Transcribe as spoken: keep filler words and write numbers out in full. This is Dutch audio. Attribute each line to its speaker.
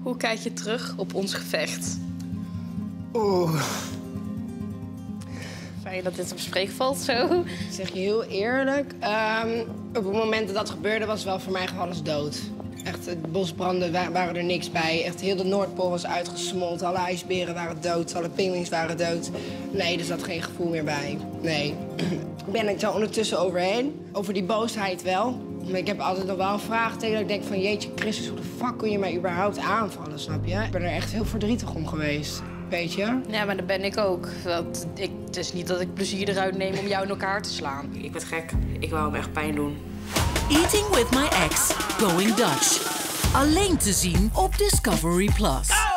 Speaker 1: Hoe kijk je terug op ons gevecht?
Speaker 2: Oeh.
Speaker 1: Fijn dat dit op spreek valt zo.
Speaker 2: Ik zeg je heel eerlijk, um, op het moment dat dat gebeurde was wel voor mij gewoon alles dood. Echt, de bosbranden wa waren er niks bij. Echt, heel de Noordpool was uitgesmolten. Alle ijsberen waren dood, alle pinguïns waren dood. Nee, er zat geen gevoel meer bij. Nee. Ik ben er zo ondertussen overheen. Over die boosheid wel. Maar ik heb altijd nog wel een vraag tegen dat ik denk van... jeetje Christus, hoe de fuck kun je mij überhaupt aanvallen, snap je? Ik ben er echt heel verdrietig om geweest, weet je?
Speaker 1: Ja, maar dat ben ik ook. Want ik, het is niet dat ik plezier eruit neem om jou in elkaar te slaan.
Speaker 3: Ik werd gek. Ik wou hem echt pijn doen.
Speaker 4: Eating with my ex, Going Dutch. Alleen te zien op Discovery Plus.